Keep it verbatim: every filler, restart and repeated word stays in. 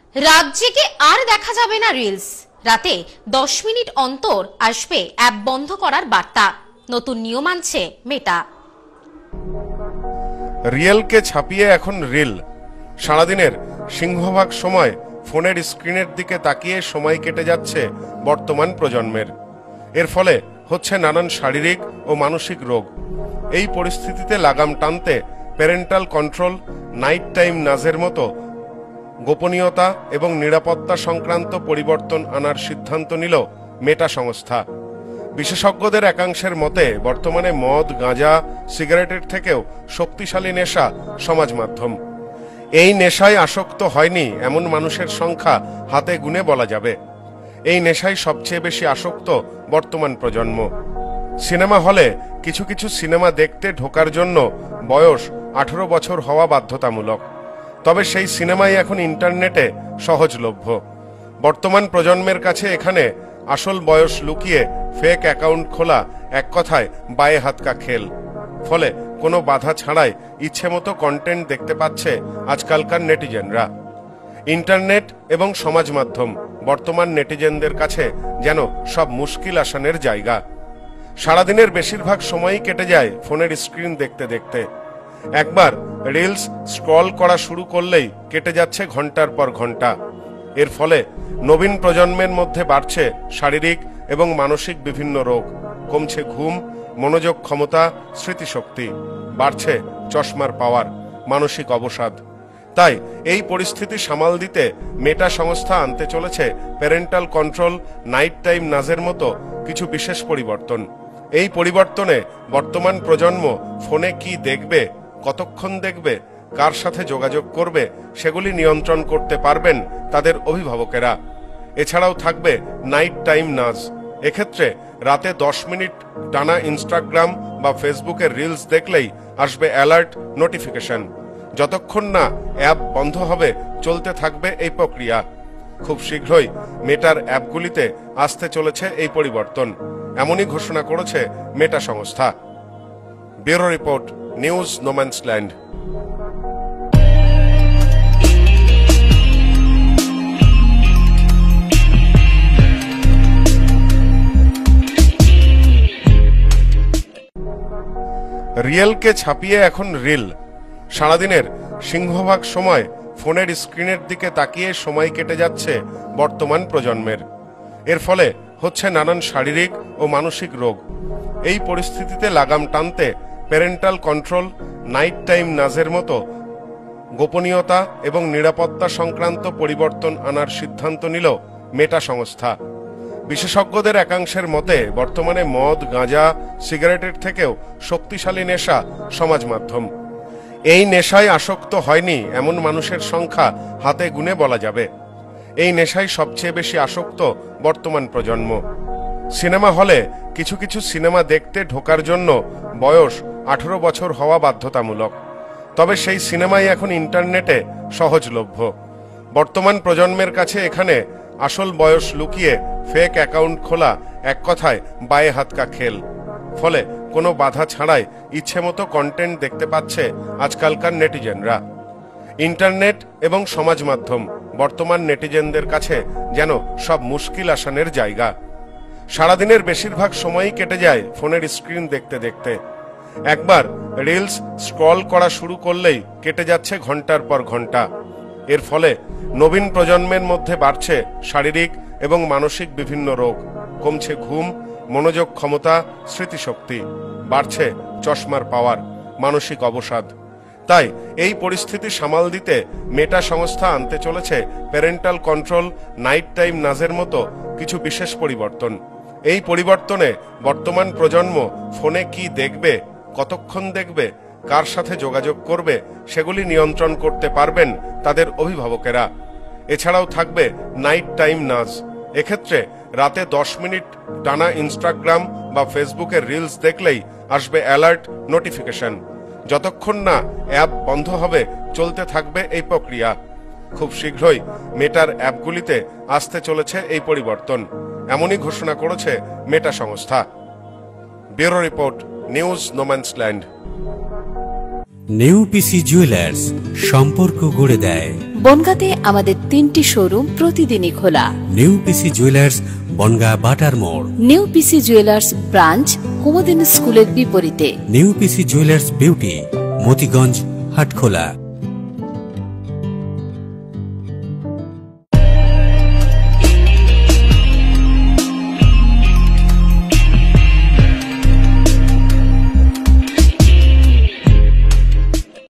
রাজ্যে কি আর দেখা যাবে না রিলস? রাতে দশ মিনিট অন্তর আসবে অ্যাপ বন্ধ করার বার্তা। নতুন নিয়ম আনছে মেটা। রিয়েলকে ছাপিয়ে এখন রিল। সারাদিনের সিংহভাগ সময় ফোনের স্ক্রিনের দিকে তাকিয়ে সময় কেটে যাচ্ছে বর্তমান প্রজন্মের। এর ফলে হচ্ছে নানান শারীরিক ও মানসিক রোগ। এই পরিস্থিতিতে লাগাম টানতে প্যারেন্টাল কন্ট্রোল, নাইট টাইম নাজের মতো গোপনীয়তা এবং নিরাপত্তা সংক্রান্ত পরিবর্তন আনার সিদ্ধান্ত নিল মেটা সংস্থা। বিশেষজ্ঞদের একাংশের মতে বর্তমানে মদ, গাঁজা, সিগারেটের থেকেও শক্তিশালী নেশা সমাজ মাধ্যম। এই নেশায় আসক্ত হয়নি এমন মানুষের সংখ্যা হাতে গুনে বলা যাবে। এই নেশায় সবচেয়ে বেশি আসক্ত বর্তমান প্রজন্ম। সিনেমা হলে কিছু কিছু সিনেমা দেখতে ঢোকার জন্য বয়স আঠারো বছর হওয়া বাধ্যতামূলক। তবে সেই সিনেমাই এখন ইন্টারনেটে সহজলভ্য। বর্তমান প্রজন্মের কাছে এখানে আসল বয়স লুকিয়ে ফেক অ্যাকাউন্ট খোলা এক কথায় বায়ে হাতকা খেল। ফলে কোনো বাধা ছাড়াই ইচ্ছে মতো কন্টেন্ট দেখতে পাচ্ছে আজকালকার নেটিজেনরা। ইন্টারনেট এবং সমাজ মাধ্যম বর্তমান নেটিজেনদের কাছে যেন সব মুশকিল আসানের জায়গা। সারাদিনের বেশিরভাগ সময়ই কেটে যায় ফোনের স্ক্রিন দেখতে দেখতে। একবার রিলস স্ক্রল করা শুরু করলেই কেটে যাচ্ছে ঘন্টার পর ঘন্টা। এর ফলে নবীন প্রজন্মের মধ্যে বাড়ছে শারীরিক এবং মানসিক বিভিন্ন রোগ, কমছে ঘুম, মনোযোগ ক্ষমতা, স্মৃতিশক্তি, বাড়ছে চশমার পাওয়ার, মানসিক অবসাদ। তাই এই পরিস্থিতি সামাল দিতে মেটা সংস্থা আনতে চলেছে প্যারেন্টাল কন্ট্রোল, নাইট টাইম নাজের মতো কিছু বিশেষ পরিবর্তন। এই পরিবর্তনে বর্তমান প্রজন্ম ফোনে কি দেখবে, কতক্ষণ দেখবে, কার সাথে যোগাযোগ করবে সেগুলি নিয়ন্ত্রণ করতে পারবেন তাদের অভিভাবকেরা। এছাড়াও থাকবে নাইট টাইম নাজ। এক্ষেত্রে রাতে দশ মিনিট টানা ইনস্টাগ্রাম বা ফেসবুকের রিলস দেখলেই আসবে অ্যালার্ট নোটিফিকেশন। যতক্ষণ না অ্যাপ বন্ধ হবে চলতে থাকবে এই প্রক্রিয়া। খুব শীঘ্রই মেটার অ্যাপগুলিতে আসতে চলেছে এই পরিবর্তন, এমনই ঘোষণা করেছে মেটা সংস্থা। Bureau report, news no man's land. রিয়েলকে ছাপিয়ে এখন রিল। সারাদিনের সিংহভাগ সময় ফোনের স্ক্রিনের দিকে তাকিয়ে সময় কেটে যাচ্ছে বর্তমান প্রজন্মের। এর ফলে হচ্ছে নানান শারীরিক ও মানসিক রোগ। এই পরিস্থিতিতে লাগাম টানতে প্যারেন্টাল কন্ট্রোল, নাইট টাইম নাজের মতো গোপনীয়তা এবং নিরাপত্তা সংক্রান্ত পরিবর্তন আনার সিদ্ধান্ত নিল মেটা সংস্থা। বিশেষজ্ঞদের একাংশের মতে বর্তমানে মদ, গাঁজা, সিগারেটের থেকেও শক্তিশালী নেশা সমাজ মাধ্যম। এই নেশায় আসক্ত হয়নি এমন মানুষের সংখ্যা হাতে গুনে বলা যাবে। এই নেশায় সবচেয়ে বেশি আসক্ত বর্তমান প্রজন্ম। সিনেমা হলে কিছু কিছু সিনেমা দেখতে ঢোকার জন্য বয়স আঠারো বছর হওয়া বাধ্যতামূলক। তবে সেই সিনেমাই এখন ইন্টারনেটে সহজলভ্য। বর্তমান প্রজন্মের কাছে এখানে আসল বয়স লুকিয়ে ফেক অ্যাকাউন্ট খোলা এক কথায় বায়ে হাতকা খেল। ফলে কোনো বাধা ছাড়াই ইচ্ছে মতো কন্টেন্ট দেখতে পাচ্ছে আজকালকার নেটিজেনরা। ইন্টারনেট এবং সমাজ মাধ্যম বর্তমান নেটিজেনদের কাছে যেন সব মুশকিল আসানের জায়গা। সারাদিনের বেশিরভাগ সময়ই কেটে যায় ফোনের স্ক্রিন দেখতে দেখতে। একবার রিলস স্ক্রল করা শুরু করলেই কেটে যাচ্ছে ঘন্টার পর ঘন্টা। এর ফলে নবীন প্রজন্মের মধ্যে বাড়ছে শারীরিক এবং মানসিক বিভিন্ন রোগ, কমছে ঘুম, মনোযোগ ক্ষমতা, স্মৃতিশক্তি, বাড়ছে চশমার পাওয়ার, মানসিক অবসাদ। তাই এই পরিস্থিতি সামাল দিতে মেটা সংস্থা আনতে চলেছে প্যারেন্টাল কন্ট্রোল, নাইট টাইম নাজের মতো কিছু বিশেষ পরিবর্তন। এই পরিবর্তনে বর্তমান প্রজন্ম ফোনে কি দেখবে, কতক্ষণ দেখবে, কার সাথে যোগাযোগ করবে সেগুলি নিয়ন্ত্রণ করতে পারবেন তাদের অভিভাবকেরা। এছাড়াও থাকবে নাইট টাইম নাজ। এক্ষেত্রে রাতে দশ মিনিট টানা ইনস্টাগ্রাম বা ফেসবুকের রিলস দেখলেই আসবে অ্যালার্ট নোটিফিকেশন। যতক্ষণ না অ্যাপ বন্ধ হবে চলতে থাকবে এই প্রক্রিয়া। খুব শীঘ্রই মেটার অ্যাপগুলিতে আসতে চলেছে এই পরিবর্তন, এমনই ঘোষণা করেছে মেটা সংস্থা। Bureau report, news no man's land. New PC Jewellers, সম্পর্ক গড়ে দেয়। বনগাঁতে আমাদের তিনটি শোরুম প্রতিদিনই খোলা। নিউ পিসি জুয়েলার্স, বনগাঁ বাটার মোড়। New PC Jewellers branch Kumudini স্কুলের বিপরীতে। New PC Jewellers Beauty, Motiganj, Hatkhola.